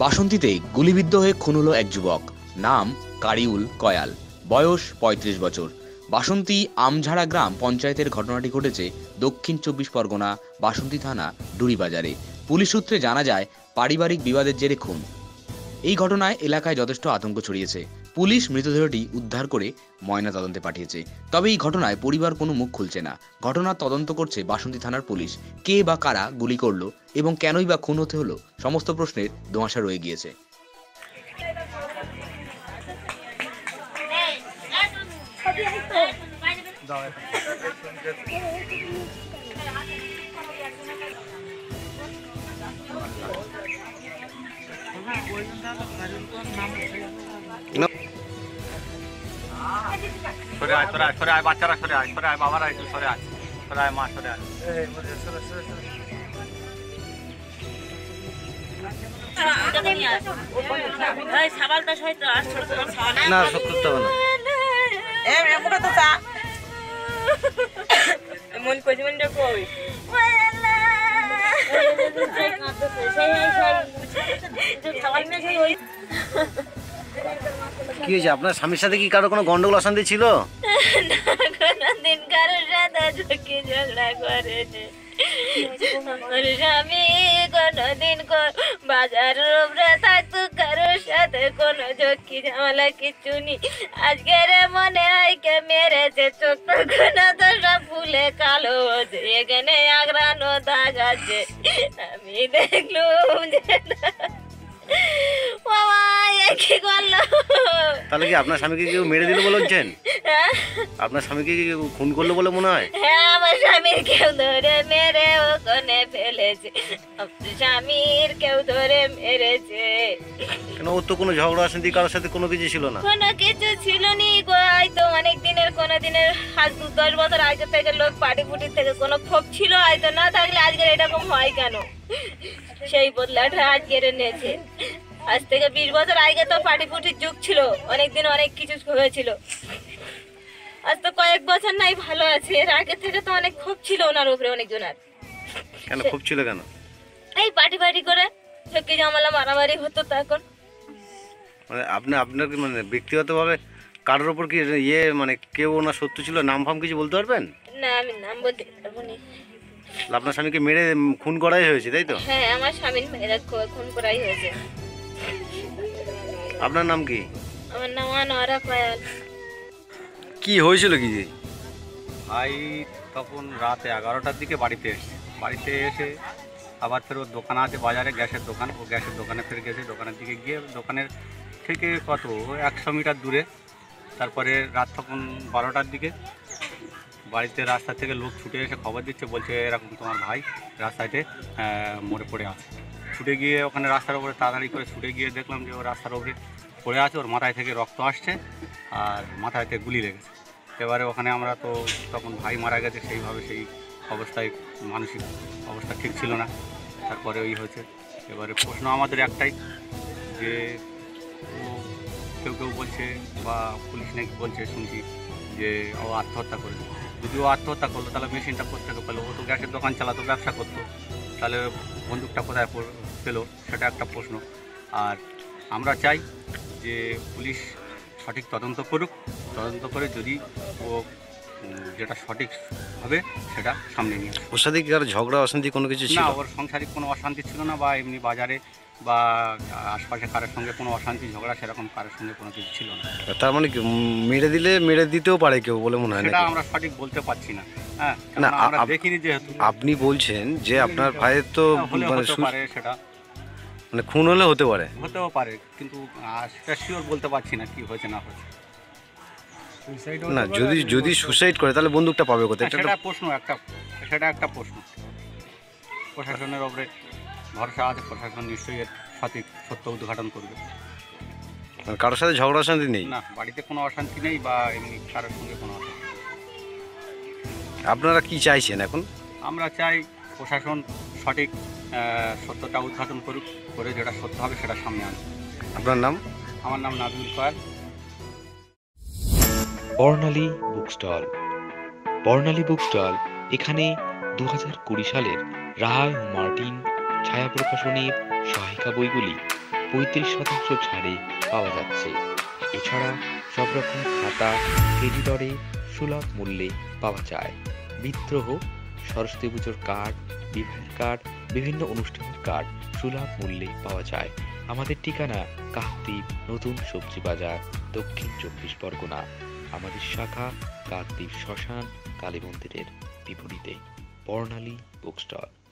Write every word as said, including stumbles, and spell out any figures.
বাসন্তীতে গুলিবিদ্ধ হয়ে খুন হলো এক যুবক। নাম কারিউল কয়াল, বয়স পঁয়ত্রিশ বছর। বাসন্তী আমঝাড়া গ্রাম পঞ্চায়েতের ঘটনাটি ঘটেছে দক্ষিণ চব্বিশ পরগনা বাসন্তী থানা ডুরিবাজারে। পুলিশ সূত্রে জানা যায়, পারিবারিক বিবাদের জেরে খুন। এই ঘটনায় এলাকায় যথেষ্ট আতঙ্ক ছড়িয়েছে। পুলিশ মৃতদেহটি উদ্ধার করে ময়না তদন্তে পাঠিয়েছে। তবে এই ঘটনায় পরিবার কোনো মুখ খুলছে না। ঘটনার তদন্ত করছে বাসন্তী থানার পুলিশ। কে বা কারা গুলি করলো এবং কেনই বা খুন হতে হলো, সমস্ত প্রশ্নের ধোঁয়াশা রয়ে গিয়েছে। সরে আয়, সরে আয়, সরে আয়, বাচ্চারা সরে আয়, সরে আয়, বাবারা একটু সরে আয়, সরে আয়, মা সরে আয়। না সব করতে হবে না। মন কই মন কই কি হয়েছে? আপনার স্বামীর সাথে কি কারো কোনো গন্ডগোল অশান্তি ছিল? কোনদিন কারোর সাথে ঝুঁকি ঝগড়া করেছে স্বামী, কোনদিন বাজারের উপরে থাকতো, কারোর সাথে কোনো ঝুঁকি ঝামেলা কিছু নেই। আজকের মনে হয় কে মেরেছে, চোখ কোনো তো সব ফুলে কালো হচ্ছে, এখানে আগ্রানো দাগ আছে। আমি দেখলুম যে বাবা কি করলো। তাহলে কি আপনার স্বামীকে কেউ মেরে দিল বলছেন? আপনার স্বামীকে কি কেউ খুন করলো বলে মনে হয়? হ্যাঁ, আমার স্বামীর কেউ ধরে মেরে ওখানে ফেলেছে। স্বামীর কেউ ধরে মেরেছে। কেন, ওর তো কোনো ঝগড়া অশান্তি কারোর সাথে কোনো কিছু ছিল না। কোনো কিছু ছিল নি গো। হয়তো অনেক দিনের কোনো দিনের আজ দু দশ বছর আগে থেকে লোক পাটি পুটির থেকে কোনো ক্ষোভ ছিল, হয়তো না থাকলে আজকের এরকম হয় কেন? সেই বদলাটা আজকের এনেছে। আজ থেকে বিশ বছর আগে তো পাটি পুটির যুগ ছিল, অনেকদিন অনেক কিছু হয়েছিল। আজ তো কয়েক বছর নাই ভালো আছে, এর আগে থেকে তো অনেক ক্ষোভ ছিল ওনার উপরে অনেকজনের। কেন ক্ষোভ ছিল কেন? এই পাটি পাটি করে ঝুঁকি ঝামেলা মারামারি হতো। তখন মানে আপনি আপনার কি মানে ব্যক্তিগতভাবে কারোর ওপর কি ইয়ে মানে কেউ ওনার শত্রু ছিল, নাম ফাম কিছু বলতে পারবেন? না, আমি নাম বলতে পারবো না। আপনার স্বামীকে মেরে খুন করাই হয়েছে, তাই তো? হ্যাঁ, আমার স্বামীর মেয়েরা খুন করাই হয়েছে। আপনার নাম কি? আমার নাম আনোয়ারা কয়াল। কি হয়েছিল কি? ভাই তখন রাত এগারোটার দিকে বাড়িতে এসে বাড়িতে এসে আবার ফের ওর দোকান আছে বাজারে, গ্যাসের দোকান, ও গ্যাসের দোকানে ফের গেছে। দোকানের দিকে গিয়ে দোকানের থেকে কত একশো মিটার দূরে, তারপরে রাত তখন বারোটার দিকে বাড়িতে রাস্তা থেকে লোক ছুটে এসে খবর দিচ্ছে, বলছে এরকম তোমার ভাই রাস্তাতে মরে পড়ে আছে। ছুটে গিয়ে ওখানে রাস্তার উপরে তাড়াতাড়ি করে ছুটে গিয়ে দেখলাম যে ও রাস্তার উপরে পড়ে আছে, ওর মাথায় থেকে রক্ত আসছে আর মাথায় থেকে গুলি লেগেছে। এবারে ওখানে আমরা তো তখন ভাই মারা গেছে, সেইভাবে সেই অবস্থায় মানসিক অবস্থা ঠিক ছিল না। তারপরে ওই হয়েছে। এবারে প্রশ্ন আমাদের একটাই যে ও কেউ কেউ বলছে বা পুলিশ নাকি বলছে শুনছি যে ও আত্মহত্যা করেছে। যদি ও আত্মহত্যা করলো তাহলে মেশিনটা কোথেকে পেলো? ও তো গ্যাসের দোকান চালাতো, ব্যবসা করতো, তাহলে বন্দুকটা কোথায় পেলো সেটা একটা প্রশ্ন। আর আমরা চাই যে পুলিশ সঠিক তদন্ত করুক, তদন্ত করে যদি ও যেটা সঠিক হবে সেটা সামনে নিয়ে আসে। ওর সাথে কি কারো ঝগড়া অশান্তি কোনো কিছু ছিল না, ওর সাংসারিক কোনো অশান্তি ছিল না, বা এমনি বাজারে বা আশপাশে কারোর সঙ্গে কোনো অশান্তি ঝগড়া সেরকম কারোর সঙ্গে কোনো কিছু ছিল না। তার মানে কি মেরে দিলে মেরে দিতেও পারে কেউ বলে মনে হয়? সেটা আমরা সঠিক বলতে পারছি না। হ্যাঁ, না, আমরা দেখিনি যেহেতু। আপনি বলছেন যে আপনার ভাইয়ের তো হলে মানে হতে পারে, সেটা মানে খুন হলে হতে পারে, হতেও পারে, কিন্তু সেটা শিওর বলতে পারছি না কি হয়েছে না হয়েছে। না, যদি যদি সুসাইড করে তাহলে বন্দুকটা পাবে কোথায়? সেটা প্রশ্ন একটা, সেটা একটা প্রশ্ন। প্রশাসনের উপরে ভরসা আছে, প্রশাসন নিশ্চয়ই এর সঠিক সত্য উদ্ঘাটন করবে। কারোর সাথে ঝগড়া অশান্তি নেই? না, বাড়িতে কোনো অশান্তি নেই বা এমনি কারোর সঙ্গে কোনো অশান্তি। আপনারা কি চাইছেন এখন? আমরা চাই প্রশাসন সঠিক সত্যটা উদ্ঘাটন করুক, করে যেটা সত্য হবে সেটা সামনে আনবে। আপনার নাম? আমার নাম Nabil Kayal. Barnali book stall. Barnali book stall এখানে দু হাজার কুড়ি সালের রায় ও মার্টিন ছায়া প্রকাশনীর সহায়িকা বইগুলি পঁয়ত্রিশ শতাংশ ছাড়ে পাওয়া যাচ্ছে। এছাড়া সব রকম খাতা কেজি দরে সুলভ মূল্যে পাওয়া যায়। বিদ্রোহ, সরস্বতী পুজোর কার্ড, বিবাহের কার্ড, বিভিন্ন অনুষ্ঠানের কার্ড সুলভ মূল্যে পাওয়া যায়। আমাদের ঠিকানা কাকদ্বীপ নতুন সবজি বাজার, দক্ষিণ চব্বিশ পরগনা। আমাদের শাখা কাকদ্বীপ শ্মশান কালী মন্দিরের বিপরীতে, বর্ণালী বুক স্টল।